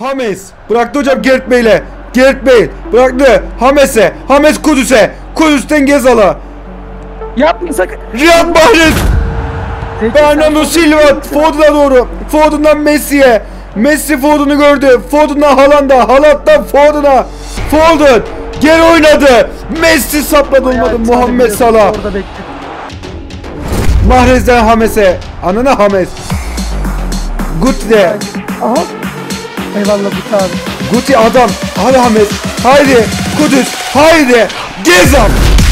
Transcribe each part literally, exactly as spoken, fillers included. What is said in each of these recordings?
James bıraktı hocam Gareth Bale'e. Gareth Bale bıraktı James'e. James Kudüs'e. Kudüs'ten Gezal'a. Yapma sakın. Riyad Mahrez. Bernardo Silva Foden'a doğru. Foden'dan Messi'ye. Messi Foden'ı gördü. Foden'dan Haaland'a. Haaland'dan Foden'a. Foden geri oynadı. Messi sapladı olmadı. Muhammed Salah. Mahrez'den James'e. Anana James. Guti'de. Aha. Eyvallah Guti abi. Guti adam. Hadi James. Haydi. Kudüs. Haydi. Gezal.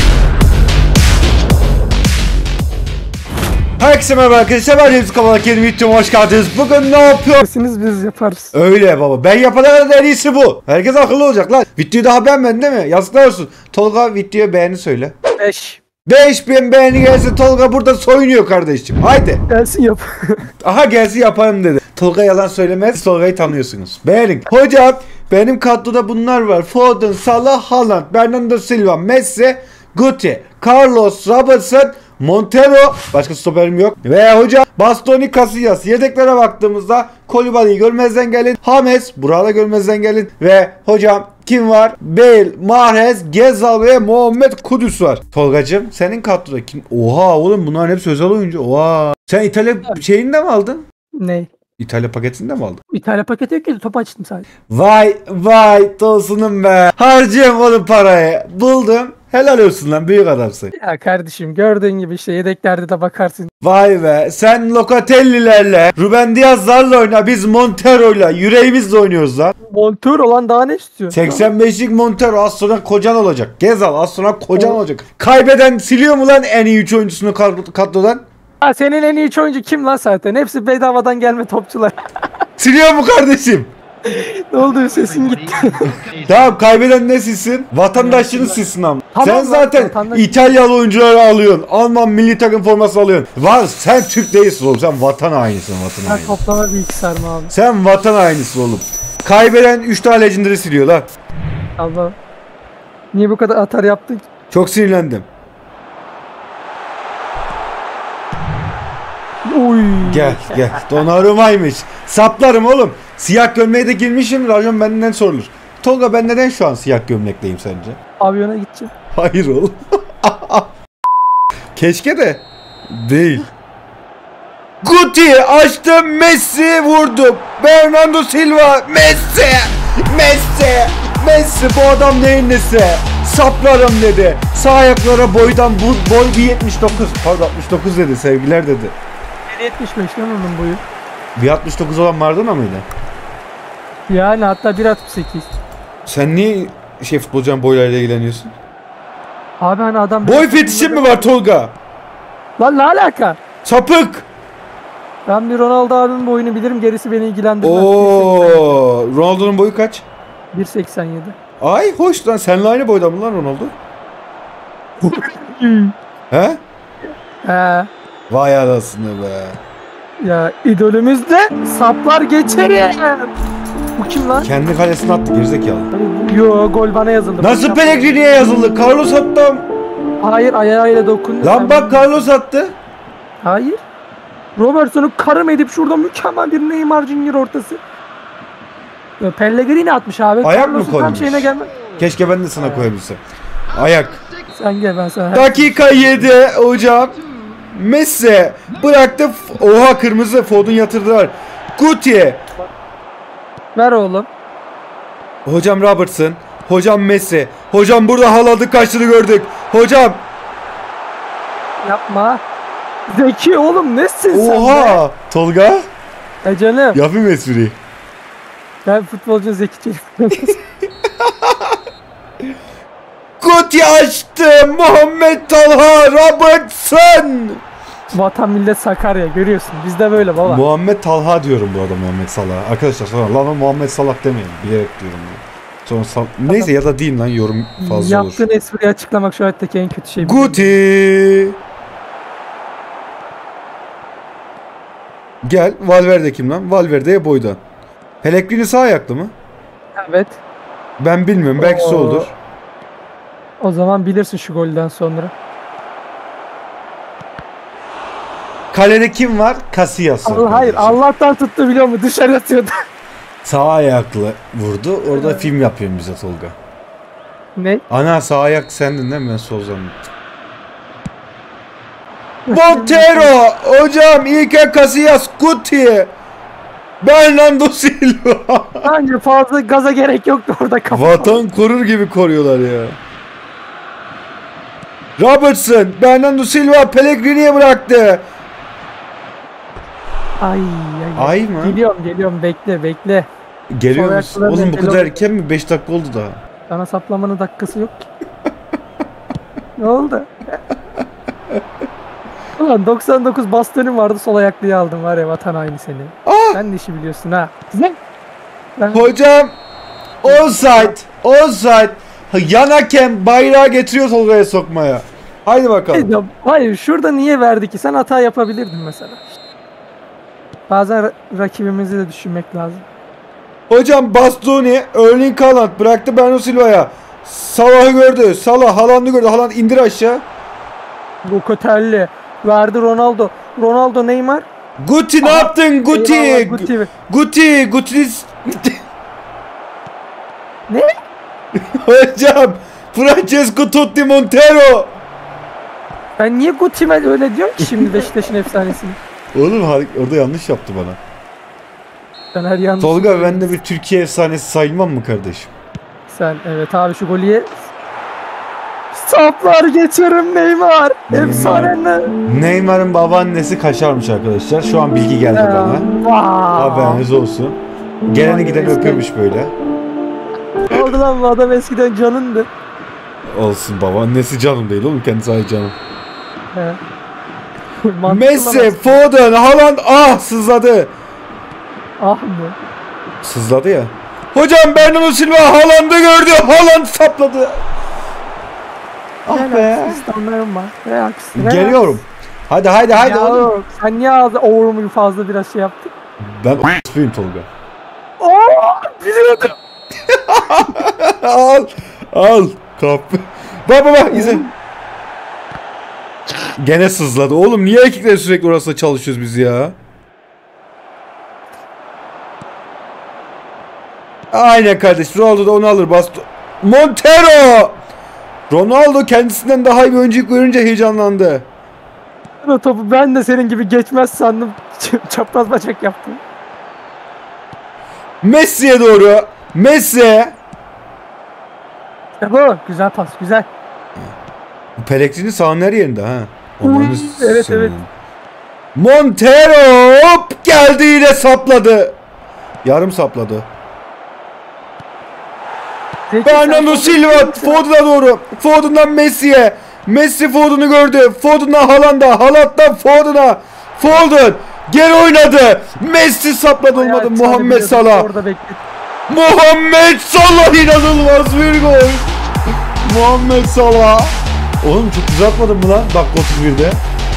Herkese merhaba arkadaşlar, ben Remzi Kavalak, yeni videoma hoş geldiniz. Bugün ne yapıyorsunuz? Biz yaparız. Öyle baba, ben yapana kadar en iyisi bu. Herkes akıllı olacak lan. Videoyu daha beğenmedin değil mi? Yazıklar olsun. Tolga videoya beğeni söyle. beş. beş bin beğeni gelsin, Tolga burada soyunuyor kardeşim. Haydi. Gelsin yap. Aha gelsin yapalım dedi. Tolga yalan söylemez, Tolga'yı tanıyorsunuz. Beğenin. Hocam benim kadroda bunlar var. Foden, Salah, Haaland, Bernardo Silva, Messi, Guti, Carlos, Robertson, Montero, başka stoperim yok. Ve hocam Bastoni, Casillas. Yedeklere baktığımızda Koulibaly'yi görmezden gelin. James, Burak'ı görmezden gelin. Ve hocam kim var? Bale, Mahrez, Gezal ve Muhammed Kudüs var. Tolgacığım senin kadroda kim? Oha oğlum bunların hepsi özel oyuncu. Oha. Sen İtalya şeyini de mi aldın? Ne? İtalya paketini de mi aldın? İtalya paketi yok ki, top açtım sadece. Vay vay tosunum be. Harcayayım oğlum parayı. Buldum. Helal olsun lan, büyük adamsın. Ya kardeşim gördüğün gibi işte yedeklerde de bakarsın. Vay be, sen Locatelli'lerle, Ruben Diaz'larla oyna, biz Montero'yla, yüreğimizle oynuyoruz lan. Montör olan daha ne istiyor? seksen beşlik Montero az sonra kocan olacak. Gezal az sonra kocan olacak. Kaybeden siliyor mu lan en iyi üç oyuncusunu kadrodan? Ha, senin en iyi üç oyuncu kim lan zaten? Hepsi bedavadan gelme topçular. Siliyor mu kardeşim? Ne oldu, sesin gitti. Tamam, kaybeden ne silsin? Vatandaşını silsin ama. Tamam, sen zaten vatandaş... İtalyalı oyuncuları alıyorsun. Alman milli takım forması alıyorsun. Var, sen Türk değilsin oğlum. Sen vatan hainisin, vatan haini. Toplama bilgisayar mı abi? Sen vatan hainisin oğlum. Kaybeden üç tane legendary siliyor lan. Allah. Niye bu kadar atar yaptın ki? Çok sinirlendim. Uy. Gel gel. Donnarumma'ymış. Saplarım oğlum. Siyah gömleğe de girmişim. Rajon benden sorulur. Tolga ben neden şu an siyah gömlekteyim sence? Avyona gideceğim. Hayır oğlum. Keşke de. Değil. Guti açtı, Messi vurdu. Bernardo Silva, Messi. Messi. Messi bu adam neyin nesi? Saplarım dedi. Sağ ayaklara boydan bu boy bir yetmiş dokuz. Pardon altmış dokuz dedi, sevgiler dedi. bir yetmiş beş lan onun boyu. bir altmış dokuz olan Maradona mıydı? Yani hatta bir altmış sekiz. Sen niye şey futbolcunun boylarıyla ilgileniyorsun? Abi hani adam... Boy fetişin mi var Tolga? Lan ne alaka? Sapık! Ben bir Ronaldo abinin boyunu bilirim, gerisi beni ilgilendirmez. Ooo, Ronaldo'nun boyu kaç? bir seksen yedi. Ay hoş lan, seninle aynı boyda mı lan Ronaldo? He? He. Vay anasını be. Ya idolümüz de saplar geçer ya. Bu kim lan? Kendi kalesine attı gerizekalı. Yo, gol bana yazıldı. Nasıl Pellegrini'ye yazıldı? Carlos attı. Hayır, ayağıyla dokundu. Lan bak Carlos attı. Hayır. Robertson'u karım edip şurada mükemmel bir Neymar Junior ortası. Ya Pellegrini atmış abi. Ayak mı Carlos'un koymuş? tam şeyine gelme. Keşke ben de sana koyabilsem. Ayak. Sen gel, ben sana. Dakika yedi hocam. Messi bıraktı. Oha, kırmızı. Foden yatırdılar. Guti. Ver oğlum. Hocam Robertson. Hocam Messi. Hocam burada Haaland'ın kaçtığını gördük. Hocam. Yapma. Zeki oğlum, nesin sen be? Oha. Tolga. E canım. Yapayım espriyi. Ben futbolcu Zeki Çelik. Guti açtı. Muhammed Talha. Robertson. Vatan millet Sakarya, görüyorsun. Bizde böyle baba. Muhammed Talha diyorum bu arada, Muhammed Salah. Arkadaşlar sonra lan Muhammed Salah demeyin. Bilerek diyorum bunu. Sonra sal... Neyse ya da değil lan, yorum fazla Yaptığın olur. Yaptığın espriyi açıklamak şu hayattaki en kötü şey. Guti. Gel. Valverde kim lan? Valverde'ye boydan. Pellegrini sağ ayaklı mı? Evet. Ben bilmiyorum. Belki Oo. soldur. O zaman bilirsin şu golden sonra. Kalede kim var? Casillas var. Allah, hayır, kardeşim. Allah'tan tuttu biliyor musun? Dışarı atıyordu. Sağ ayaklı vurdu. Orada Evet. film yapıyorum bize Tolga. Ne? Ana sağ ayak sendin değil mi? Ben sol zannettim. Montero! Hocam İlker Casillas Guti! Bernardo Silva! Bence fazla gaza gerek yoktu orada kafa. Vatan korur gibi koruyorlar ya. Robertson, Bernardo Silva Pellegrini'ye bıraktı. Ay ay. Ay mı? Geliyorum geliyorum bekle bekle. Geliyor Sol musun? ayaklıların Oğlum bu kadar engel erken mi? beş dakika oldu daha. Sana saplamanın dakikası yok ki. Ne oldu? Ulan doksan dokuz bastonum vardı, sol ayaklıyı aldım var ya, vatan haini seni. Ah! Sen de işi biliyorsun ha. Güzel. Ben... Hocam offside, offside. Yan hakem bayrağı getiriyor Tolga'ya sokmaya. Haydi bakalım. Hayır, şurada niye verdi ki? Sen hata yapabilirdin mesela. Bazen ra- rakibimizi de düşünmek lazım. Hocam Bastoni, Erling Haaland bıraktı Bernardo Silva'ya. Salah'ı gördü. Salah Haaland'ı gördü. Haaland indir aşağı. Lokotelli verdi Ronaldo. Ronaldo, Neymar. Guti ne Aha, yaptın Guti? eyvallah, Guti. Guti, Guti. Ne? Hocam Francesco Totti Montero. Ben niye Guti'me öyle diyorum ki şimdi Beşiktaş'ın efsanesini? Oğlum orada yanlış yaptı bana. Ben her yanlış. Tolga ben de bir Türkiye efsanesi sayılmam mı kardeşim? Sen evet abi, şu golü ye. Saplar geçerim Neymar. Neymar. Efsane. Neymar'ın babaannesi kaşarmış arkadaşlar. Şu an bilgi geldi bana. Wow. Haberiniz olsun. Geleni giden Eski- öpüyormuş böyle. Ne oldu lan, bu adam eskiden canındı. Olsun babaannesi canım değil oğlum, kendisi ay canım. He. Mantıklı Messi, lan. Foden, Haaland ah sızladı. Ah mı? Sızladı ya. Hocam Bernardo Silva Haaland'ı gördü. Haaland sapladı. Ah be. Relax, İslamlarım var. Relax, relax. Geliyorum. Hadi hadi hadi Ya oğlum. oğlum, sen niye ağzı oğlumu fazla biraz şey yaptın? Ben o***yim Tolga. Ooo! Biliyordum. Al. Al. Kap. Bak bak bak izle. Gene sızladı. Oğlum niye erkekler sürekli orasında çalışıyoruz biz ya? Aynen kardeş. Ronaldo da onu alır. Bastı. Montero! Ronaldo kendisinden daha iyi bir oyuncu görünce heyecanlandı. O topu ben de senin gibi geçmez sandım. Çapraz bacak yaptım. Messi'ye doğru. Messi. İşte bu. Güzel pas. Güzel. Pellegrini sahanın her yerinde ha. Uy, Onları evet, seviyorum. evet. Montero hop geldi yine sapladı. Yarım sapladı. Zeki, Bernardo sen- Silva Foden'a doğru. Foden'dan Messi'ye. Messi Foden'ı gördü. Foden'dan Haaland'a. Haaland'dan Foden'a. Foden geri oynadı. Messi sapladı, olmadı. Ayağı Muhammed çağırdı, Salah. Orada bekle. Muhammed Salah inanılmaz bir gol. Muhammed Salah. Oğlum çok güzel atmadın mı lan dakika otuz birde?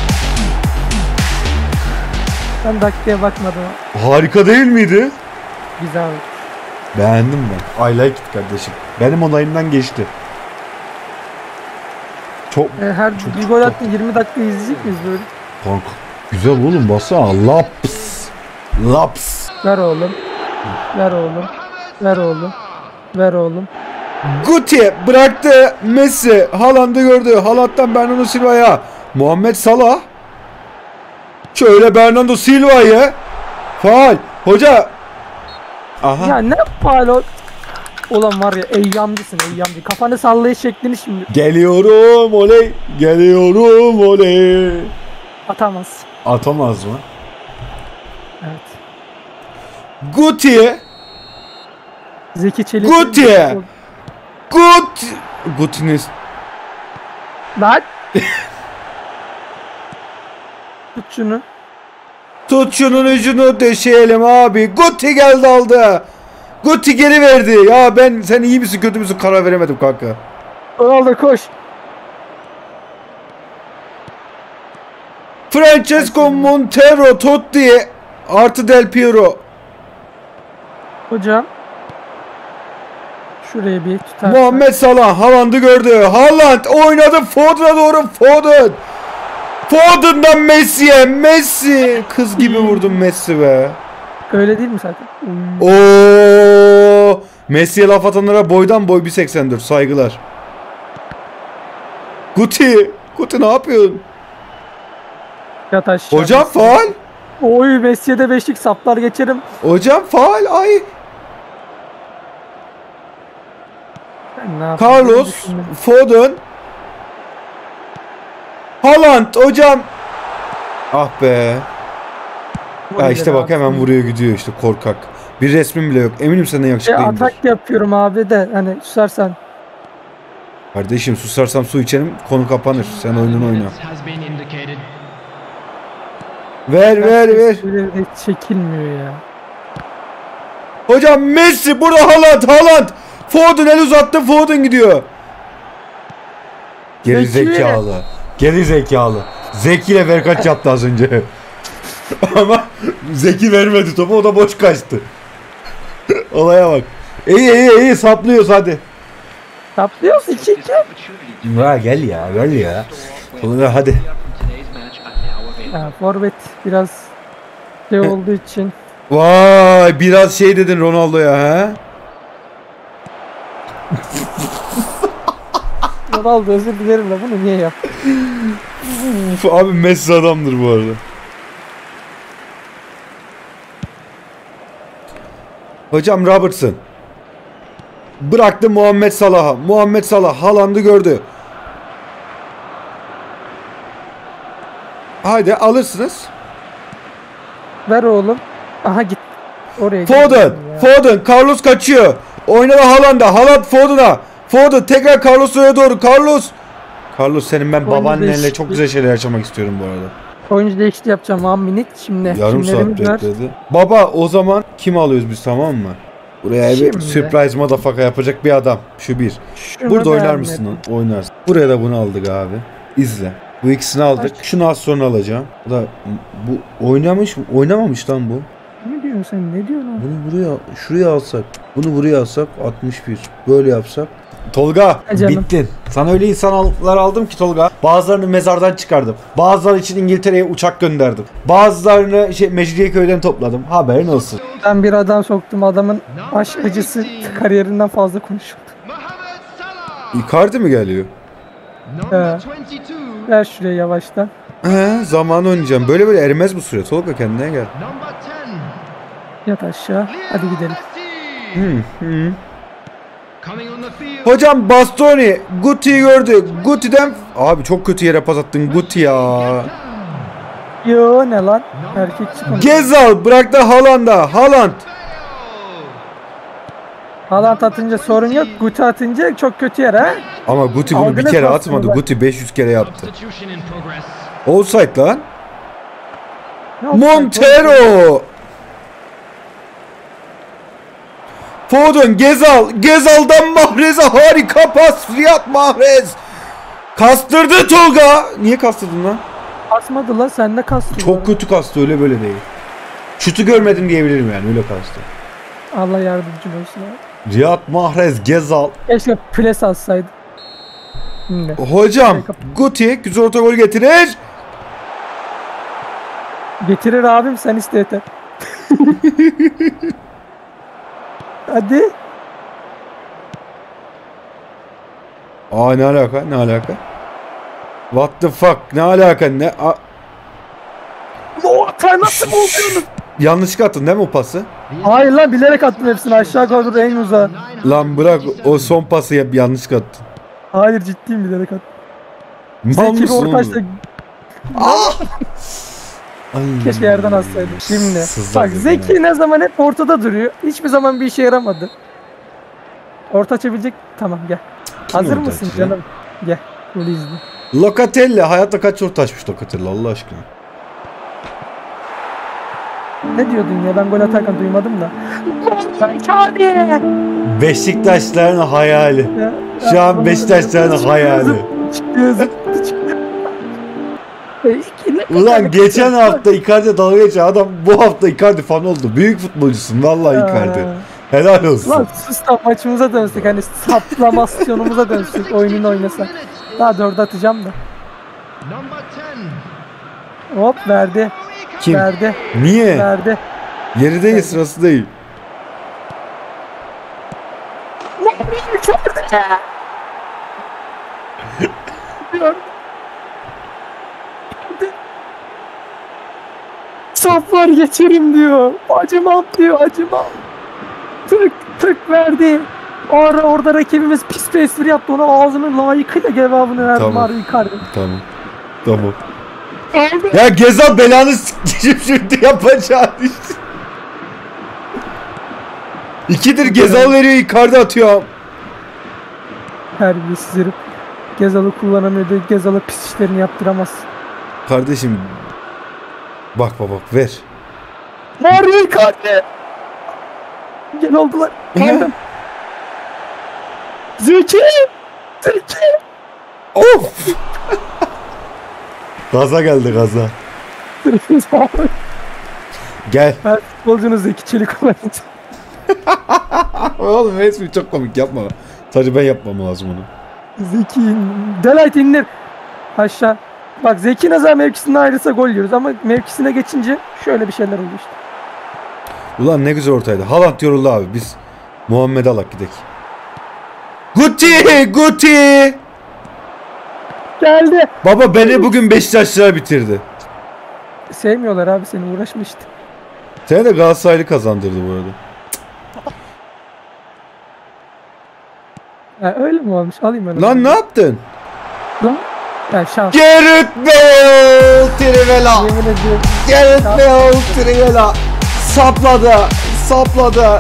Ben dakikaya bakmadım. Harika değil miydi? Güzel. Beğendim ben. I like it kardeşim. Benim onayımdan geçti. Çok E, her Çok- bir gol attın, yirmi dakika izleyecek miyiz böyle? kanka. Güzel oğlum baksana. Laps. Laps. Ver oğlum. Ver oğlum. Ver oğlum. Ver oğlum. Guti bıraktı. Messi Haaland'ı gördü. Haaland'dan Bernardo Silva'ya. Muhammed Salah. Şöyle Bernardo Silva'yı. Faal. Hoca. Aha. Ya ne faal o? Ulan var ya, eyyamdısın eyyamdı. Kafanı sallayış şeklini şimdi Geliyorum oley. Geliyorum oley. atamaz. Atamaz mı? Evet. Guti. Zeki Çelik. Guti. Guti. Guti'nin Lan. Tut şunu. tut şunun ucunu döşeyelim abi. Guti geldi aldı. Guti geri verdi. Ya ben sen iyi misin kötü müsün karar veremedim kanka. Ronaldo koş. Francesco Montero Totti artı Del Piero. Hocam. Şuraya bir tutar. Muhammed Salah Haaland'ı gördü. Haaland oynadı Foden'a doğru. Foden. Foden'dan Messi'ye. Messi. Kız gibi vurdum Messi be. Öyle değil mi zaten? Uy. Oo Messi'ye laf atanlara boydan boy bir seksen dört. Saygılar. Guti. Guti ne yapıyorsun? Yat aşağı. Hocam faul. Oy Messi'ye de beşlik saplar geçerim. Hocam faul. Ay. Ben ne yapayım, Carlos. düşündüm. Foden. Haaland hocam. Ah be. Ya işte bak hemen vuruyor gidiyor işte korkak. Bir resmim bile yok. Eminim senden E, yakışıklıyımdır. atak yapıyorum abi de hani susarsan. Kardeşim susarsam su içerim konu kapanır. Sen oyununu oyna. Ver ver ver. Böyle de çekilmiyor ya. Hocam Messi burada Haaland Haaland. Foden el uzattı Foden gidiyor. Geri Zeki. zekalı. Geri zekalı. Zeki ile verkaç yaptı az önce. Ama Zeki vermedi topu o da boş kaçtı. Olaya bak. İyi iyi iyi saplıyoruz hadi. Saplıyoruz iki iki. Ha gel ya gel ya. Tolga hadi. Ya forvet biraz şey olduğu için. Vay biraz şey dedin Ronaldo'ya ha. Ronaldo özür dilerim de bunu niye yap? Uf, abi Messi adamdır bu arada. Hocam Robertson. Bıraktı Muhammed Salah'a. Muhammed Salah Haaland'ı gördü. Haydi alırsınız. Ver oğlum. Aha git. Oraya Foden. gidiyorum ya. Foden. Carlos kaçıyor. Oynadı Haaland'a. Haaland Foden'a. Foden tekrar Carlos'a doğru. Carlos. Carlos senin ben Oyuncu babaannenle değişikliği. çok güzel şeyler yaşamak istiyorum bu arada. Oyuncu değişikliği yapacağım. One minute şimdi. Yarım saat Kimlerimiz var? bekledi. Baba o zaman kim alıyoruz biz tamam mı? Buraya bir Şimdi. surprise motherfucker yapacak bir adam. Şu bir. Şunu Burada oynar beğenmedim. mısın? Oynarsın. Buraya da bunu aldık abi. İzle. Bu ikisini aldık. Kaç? Şunu az sonra alacağım. Bu da bu oynamış mı? Oynamamış lan bu. Ne diyorsun sen? Ne diyorsun? abi? Bunu buraya şuraya alsak. Bunu buraya alsak altmış bir. Böyle yapsak. Tolga Ha canım. bittin. Sana öyle insanlar aldım ki Tolga. Bazılarını mezardan çıkardım. Bazıları için İngiltere'ye uçak gönderdim. Bazılarını şey Mecidiyeköy'den topladım. Haberin olsun. Ben bir adam soktum. Adamın aşk acısı kariyerinden fazla konuşuldu. Icardi mi geliyor? He. Ver şuraya yavaştan. He, zaman oynayacağım. Böyle böyle erimez bu süre. Tolga kendine gel. Yat aşağı. Hadi gidelim. Hı, hı. Hocam Bastoni Guti'yi gördü. Guti'den abi çok kötü yere pas attın Guti ya. Yo ne lan? Erkek çıkmadı. Gezal bıraktı Haaland'a. Haaland. Haaland atınca sorun yok. Guti atınca çok kötü yer ha. Ama Guti bunu bir Aldınız kere aslında atmadı. bak. Guti beş yüz kere yaptı. Offside lan. Ne oldu? Montero. Foden, Gezal, Gezal'dan Mahrez'e harika pas. Riyad Mahrez. Kastırdı Tolga. Niye kastırdın lan? Kasmadı lan sen de kastın. Çok kötü kastı öyle böyle değil. Şutu görmedim diyebilirim yani öyle kastı. Allah yardımcın olsun abi. Riyad Mahrez, Gezal. Keşke pres atsaydı. Şimdi. Hocam Guti güzel orta gol getirir. Getirir abim sen iste yeter. Hadi. Aa ne alaka ne alaka? What the fuck ne alaka ne? A- O hatayı nasıl bozuyorsun? Yanlışlıkla attın değil mi o pası? Hayır lan bilerek attım hepsini aşağı koydum en uzağa. Lan bırak o son pası yap yanlışlıkla attın. Hayır ciddiyim bilerek attım. Mal Zeki bir mısın ortaçta oğlum? Ay. keşke yerden atsaydım. Şimdi Sızlar bak gibi Zeki yani. ne zaman hep ortada duruyor. Hiçbir zaman bir işe yaramadı. Orta açabilecek. Tamam gel. Kim Hazır orta mısın açacak? canım? Gel. Golü izle. Locatelli hayatta kaç orta açmış Locatelli Allah aşkına. Ne diyordun ya ben gol atarken duymadım da. Hadi. Beşiktaşların hayali. Şu an Beşiktaşların hayali. Çıktı zıptı çıktı. Ulan geçen hafta Icardi dalga geçen adam bu hafta Icardi fan oldu. Büyük futbolcusun vallahi Icardi. Helal olsun. Lan sus da maçımıza dönsek hani saplamasyonumuza dönsek oyununu oynasak. Daha dörde atacağım da. Hop verdi. Kim? Verdi. Niye? Verdi. Yeri değil sırası değil. Saflar geçerim diyor. Acımam diyor, acımam. Tık tık verdi. O ara orada rakibimiz pis bir espri yaptı. Ona ağzının layıkıyla cevabını verdi. Tamam. Mario Icardi. Tamam. Tamam. Ya Gezal belanı s**kişim şimdi yapacağın işte. İkidir Gezal veriyor, Icardi atıyor. Terbiyesiz herif. Gezal'ı kullanamıyor diye Gezal'a pis işlerini yaptıramaz. Kardeşim. Bak bak bak ver. Mario Icardi. Gel oldular. Geldim. Zeki. Zeki. Of. Gaza geldi gaza. Gel. Ben futbolcunuz Zeki Çelik olarak. Oğlum resmi çok komik, yapma. Sadece ben yapmam lazım onu. Zeki Delight indir. Aşağı. Bak Zeki ne zaman mevkisinden ayrılsa gol yiyoruz ama mevkisine geçince şöyle bir şeyler oluyor işte. Ulan ne güzel ortaydı. Haaland yoruldu abi. Biz Muhammed Alak gidek. Guti! Guti! Geldi. Baba beni bugün Beşiktaşlılar bitirdi. Sevmiyorlar abi seni, uğraşma işte. Seni de Galatasaraylı kazandırdı bu arada. Ha, öyle mi olmuş? Alayım ben onu. Lan ne yaptın? Lan. Ya şans. Gareth Bale! Trivela! Yemin ediyorum. Gareth Bale! Trivela! Sapladı! Sapladı!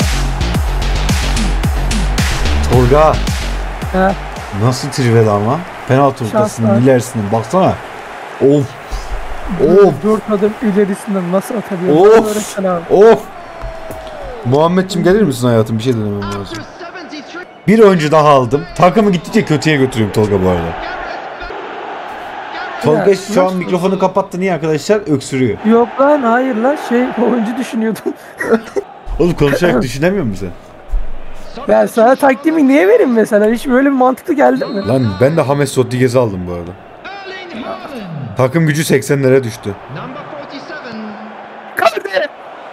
Tolga! Ha. Nasıl Trivela ama? Penaltı ortasının Şanslar. ilerisinden baksana. Of! Of! Dört adım ilerisinden nasıl atabiliyor? Of! Bana öğretsen abi. Of! Muhammedciğim gelir misin hayatım? Bir şey denemem lazım. Bir oyuncu daha aldım. Takımı gittikçe kötüye götürüyorum Tolga bu arada. Tolga Ya, şu an nasıl- mikrofonu kapattı. Niye arkadaşlar? Öksürüyor. Yok lan, hayır lan, şey oyuncu düşünüyordum. Oğlum konuşarak düşünemiyor musun sen? Ben sana taktiğimi niye vereyim mesela? Hiç böyle bir mantıklı geldi mi? Lan ben de James Rodriguez'i aldım bu arada. Takım gücü seksenlere düştü. Kardeşim.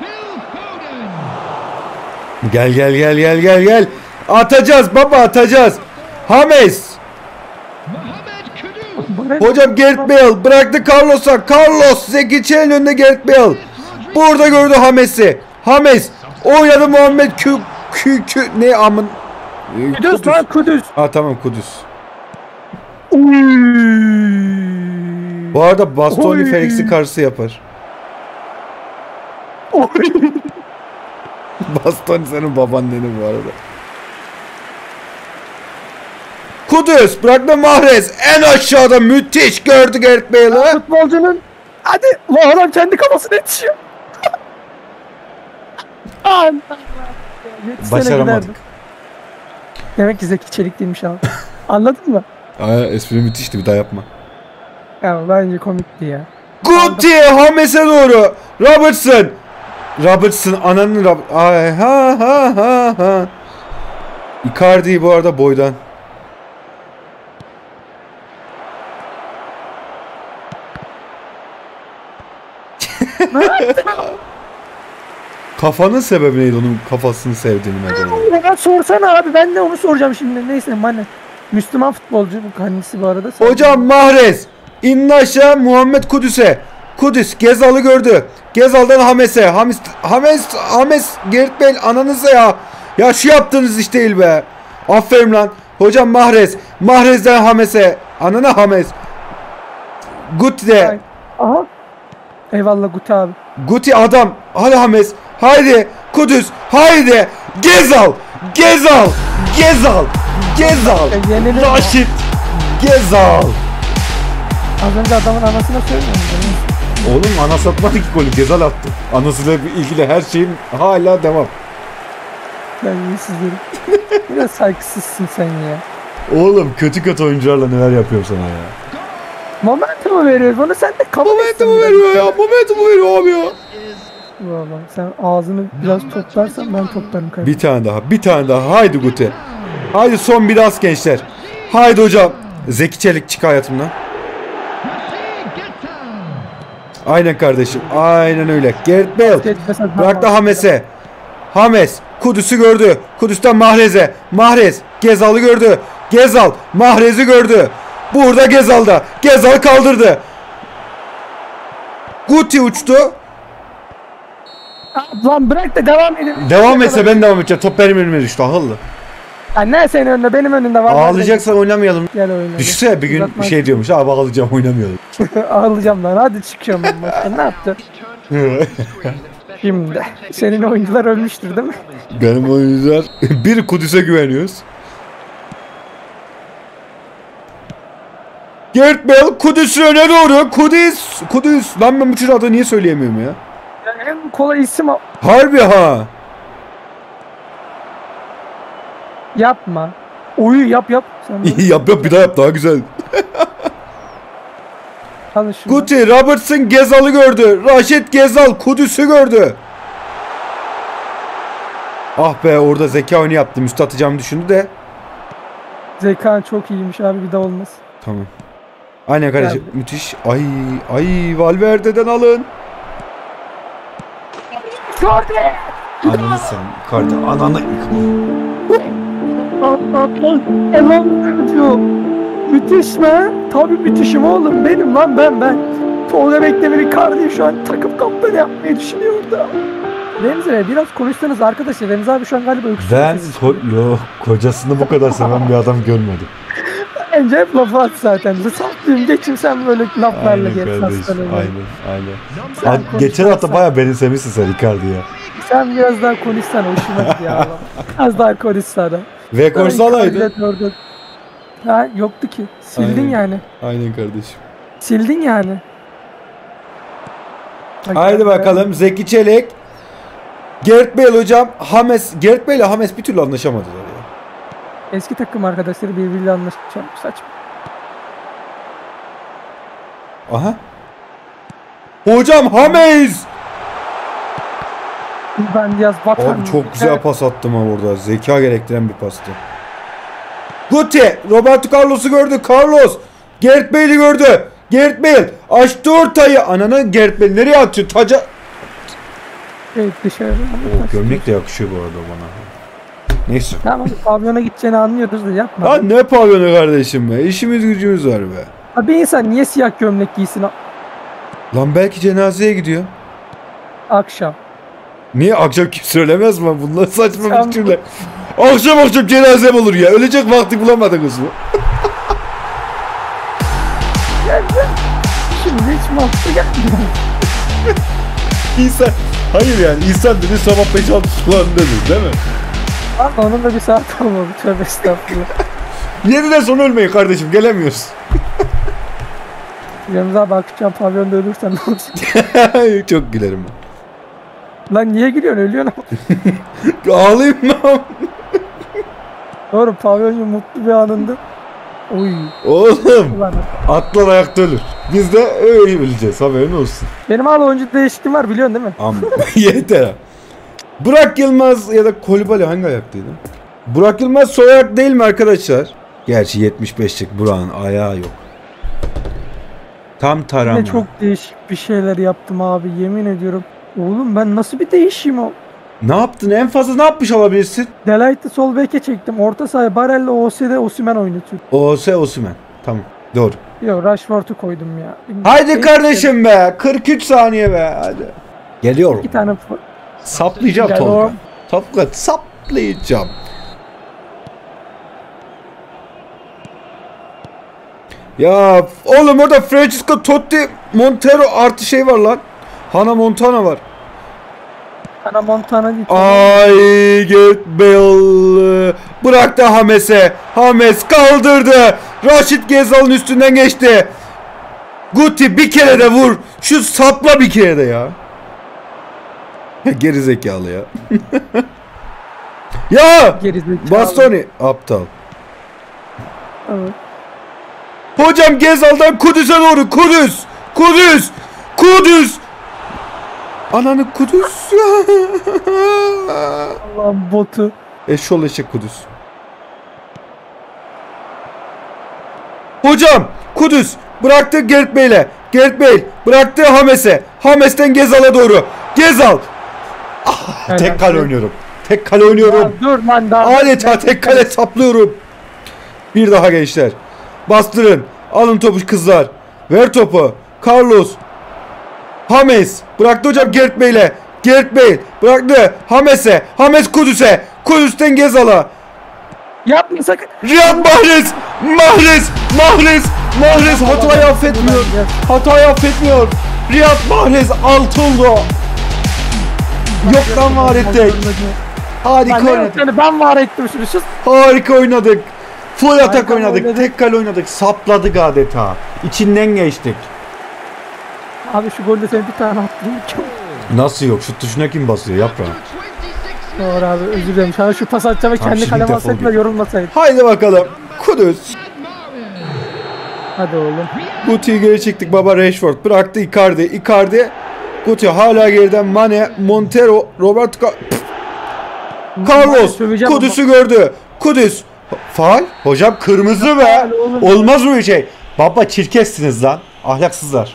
Gel gel gel gel gel gel. Atacağız baba, atacağız. James. Hocam Gareth Bale bıraktı Carlos'a. Carlos Zeki Çelik'in önünde Gareth Bale. Burada gördü James'i. James oynadı Muhammed Kü Kü Kü ne amın. Ee, Kudüs lan, Kudüs. Ha tamam Kudüs. Uy. Bu arada Bastoni Oy. Felix'i karşısı yapar. Oy. Bastoni senin babaanneni bu arada. Kudüs bıraktı Mahrez en aşağıda müthiş gördü Gareth Bale'ı. Futbolcunun hadi ulan adam kendi kafasına yetişiyor. Başaramadık. Demek ki Zeki Çelik değilmiş abi. Anladın mı? Aa, espri müthişti, bir daha yapma. Ya bence komikti ya. Guti James'e doğru. Robertson. Robertson ananın Rob Ay ha ha ha ha. Icardi bu arada boydan. Kafanın sebebi neydi, onun kafasını sevdiğini mesela? Bana sorsana abi, ben de onu soracağım şimdi. Neyse bana. Müslüman futbolcu bu kendisi bu arada. Hocam Mahrez. İnni aşağı Muhammed Kudüs'e. Kudüs Gezal'ı gördü. Gezal'dan Hames'e. Hames, Hames, Hames, Gareth Bale ananıza ya. Ya şu yaptığınız iş değil be. Aferin lan. Hocam Mahrez. Mahrez'den Hames'e. Anana Hames. Guti'de. Aha. Eyvallah Guti abi. Guti adam. Hadi Hames. Haydi. Kudüs. Haydi. Gezal. Gezal. Gezal. Gezal. E, yenilir Raşit. Gezal. Az önce adamın anasına söylüyorum. Oğlum ana satmadı ki golü, Gezal attı. Anasıyla ilgili her şeyin hala devam. Ben iyi sizlerim. Biraz saygısızsın sen ya. Oğlum kötü kötü oyuncularla neler yapıyorum sana ya. Momentumu veriyor bunu, sen de kabul Momentumu veriyor ya. Momentumu veriyor abi ya. Valla sen ağzını biraz toplarsan ben toplarım kardeşim. Bir tane daha. Bir tane daha. Haydi Guti. Haydi son bir dans gençler. Haydi hocam. Zeki Çelik çık hayatımdan. Aynen kardeşim. Aynen öyle. Gareth Bale. Bırak da Hames'e. Hames. Kudüs'ü gördü. Kudüs'ten Mahrez'e. Mahrez. Gezal'ı gördü. Gezal. Mahrez'i gördü. Burada Gezal'da. Gezal kaldırdı. Guti uçtu. Lan bırak da devam edelim. Devam etse ben devam edeceğim. Top benim önüme düştü. Akıllı. Ya ne senin önünde benim önünde var. Ağlayacaksan oynamayalım. Gel oyna. Düşünsene bir gün Uzatma. bir şey diyormuş. Abi ağlayacağım oynamayalım. Ağlayacağım lan. Hadi çıkıyorum ben başta. Ne yaptın? Şimdi. Senin oyuncular ölmüştür değil mi? Benim oyuncular bir Kudüs'e güveniyoruz. Gareth Bale Kudüs'ün öne doğru. Kudüs. Kudüs. Lan ben bu çocuğun adını niye söyleyemiyorum ya? Ya en kolay isim o. Harbi ha. Yapma. Oyu yap yap. Sen bunu yap yap bir daha yap daha güzel. alın şunu. Guti Robertson Gezal'ı gördü. Raşit Gezal Kudüs'ü gördü. Ah be orada zeka oyunu yaptım. Üstü atacağımı düşündü de. Zekan çok iyiymiş abi bir daha olmaz. Tamam. Aynen kardeşim. Geldi. Müthiş. Ay ay Valverde'den alın. Gördü. Ananı sen. Kardeş ananı. At at lan. Elan diyor. Müthiş mi? Tabii müthişim oğlum. Benim lan ben ben. Tolga Beklemir'in kardeşi şu an takım kaptanı yapmayı düşünüyor orada. Remzi Bey biraz konuşsanız arkadaşlar. Remzi abi şu an galiba öksürüyor. Ben ko- yo, kocasını bu kadar seven bir adam görmedim. Bence hep laf at zaten. Sattığım geçim sen böyle laflarla gel. Aynen Aynen. aynen. Sen Abi, geçen hafta konuşmazsan- bayağı benimsemişsin sen Icardi'ye. Sen biraz daha konuşsana hoşuma gidiyor Allah. Az daha konuşsana. Vekors alaydı. Gördüm. Ha yoktu ki. Sildin Aynen. yani. Aynen kardeşim. Sildin yani. Bak, Haydi ben- bakalım Zeki Çelik. Gareth Bale hocam. Hames. Gareth Bale ile Hames bir türlü anlaşamadılar ya. Eski takım arkadaşları birbiriyle anlaşmış. Saçma. Aha. Hocam Hames. Ben Diaz Vatan. Abi çok güzel pas attım ha orada. Zeka gerektiren bir pastı. Guti. Roberto Carlos'u gördü. Carlos. Gareth Bale'i gördü. Gareth Bale. Açtı ortayı. Ananı Gareth Bale nereye atıyor? Taca. Evet dışarı. O gömlek de yakışıyor bu arada bana. Neyse. Tamam pavyona gideceğini anlıyoruz da yapma. Lan ne pavyonu kardeşim be. İşimiz gücümüz var be. Abi bir insan niye siyah gömlek giysin Lan belki cenazeye gidiyor. akşam? Niye akşam kim söylemez mi? Bunlar saçma Sen- fikirler. Akşam akşam cenazem olur ya. Ölecek vakti bulamadınız mı? Şimdi hiç mantıklı gelmiyor. İnsan. Hayır yani insan dedi sabah beş altı sularındadır değil mi? Abi onun da bir saat olmadı. Tövbe estağfurullah. yediden sonra ölmeyin kardeşim gelemiyoruz. Remzi abi akşam pavyonda ölürsen ne olacak? Çok gülerim ben. Lan niye gülüyorsun ölüyorsun ama. Ağlayayım mı? Doğru pavyonun mutlu bir anında. Oy. Oğlum Ulan. atlar ayakta ölür. Biz de öyle öleceğiz haberin olsun. Benim hala oyuncu değişikliğim var biliyorsun değil mi? Ama yeter. ha. Burak Yılmaz ya da Kolibali hangi ayaktaydı? Burak Yılmaz sol ayak değil mi arkadaşlar? Gerçi yetmiş beşlik Burak'ın ayağı yok. Tam tarama. Ne çok değişik bir şeyler yaptım abi yemin ediyorum. Oğlum ben nasıl bir değişim o? Ne yaptın? En fazla ne yapmış olabilirsin? Delight'ı sol beke çektim. Orta sahaya Barell'le O S'de Osimhen oynatıyor. Ose Osimhen. Tamam. Doğru. Yo Rashford'u koydum ya. Haydi İki- kardeşim be. kırk üç saniye be. Hadi. Geliyorum. İki tane fo- Saplayacağım Gel Tolga. oğlum. Tolga saplayacağım. Ya oğlum orada Francisco Totti Montero artı şey var lan. Hana Montana var. Hannah Montana değil. Ay Gareth Bale bıraktı Hames'e. Hames kaldırdı. Raşit Gezal'ın üstünden geçti. Guti bir kere de vur. Şu sapla bir kere de ya. Geri zekalı ya. ya Gerizekalı. Bastoni aptal. Evet. Hocam Gezal'dan Kudüs'e doğru. Kudüs. Kudüs. Kudüs. Ananı Kudüs. Allah'ın botu. Eşşoğlu eşek Kudüs. Hocam Kudüs bıraktı Gareth Bale'e. Gareth Bale bıraktı Hames'e. Hames'ten Gezal'a doğru. Gezal. Tek Helal. kale oynuyorum. Tek kale oynuyorum. Ya dur lan daha. Adeta tek kale saplıyorum. Bir daha gençler. Bastırın. Alın topu kızlar. Ver topu. Carlos. James. Bıraktı hocam Gareth Bale'e. Gareth Bale. Bıraktı. James'e. James Kudüs'e. Kudüs'ten Gezal'a. Yapma sakın. Riyad Mahrez. Mahrez. Mahrez. Mahrez hatayı affetmiyor. Hatayı affetmiyor. Riyad Mahrez altı oldu. Yoktan var ettik. Harika Ben, oynadık. yani ben var ettim şunu. Şu Harika oynadık. Full atak Harika oynadık. oynadık. Tek kale oynadık. Sapladık adeta. İçinden geçtik. abi şu golde sen bir tane attın. Nasıl yok? Şu tuşuna kim basıyor yaprağım? Doğru abi özür dilerim. Sana şu pas atacağım ve Tamam, kendi şimdi kaleme defol alsaydım da git. yorulmasaydım. Haydi bakalım. Kudüs. Hadi oğlum. Guti'yi geri çektik baba Rashford. Bıraktı Icardi. Icardi. Guti hala geriden Mane, Montero, Roberto Ca- Carlos. Söveceğim Kudüs'ü gördü. Kudüs. Faal. Hocam kırmızı be. Faul oğlum. Olmaz böyle şey. Baba çirkefsiniz lan. Ahlaksızlar.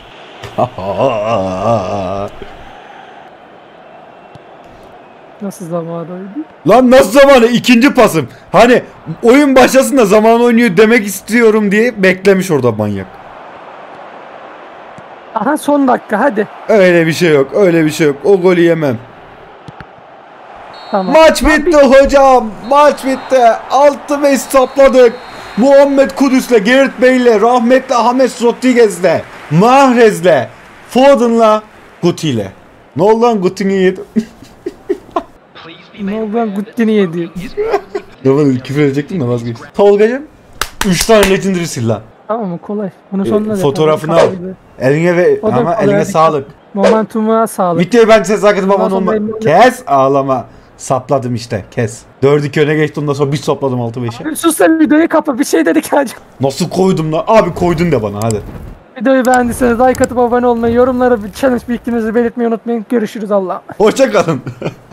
Nasıl zamanıydı? Lan nasıl zamanı? İkinci pasım. Hani oyun başlasın da zaman oynuyor demek istiyorum diye beklemiş orada manyak. Aha son dakika hadi. Öyle bir şey yok. Öyle bir şey yok. O golü yemem. Tamam. Maç bitti hocam. Maç bitti. altı beş sapladık. Muhammed Kudüs'le, Gareth Bale'le, rahmetli James Rodriguez'le, Mahrez'le, Foden'la, Guti'yle. Ne oldu lan Guti'ni yedim? Ne oldu lan Gutti'ni yedi. Ya ben küfür edecektim de vazgeçtim. Tolga'cığım üç tane legendary sil lan. Tamam mı kolay. Bunu E, sonuna da fotoğrafını yapalım. al. Kafa gibi. Eline ve O da ama kolay, eline hadi. sağlık. Momentuma sağlık. Videoyu ben size sakın baban sonra olma. benim- Kes ağlama. Sapladım işte kes. dört iki öne geçti ondan sonra bir topladım altı beşe. Sus sen videoyu kapa. Bir şey dedik hacı. Nasıl koydum lan? Abi koydun de bana hadi. Videoyu beğendiyseniz like atıp abone olmayı, yorumlara bir challenge fikrinizi belirtmeyi unutmayın. Görüşürüz Allah'a. Hoşça kalın.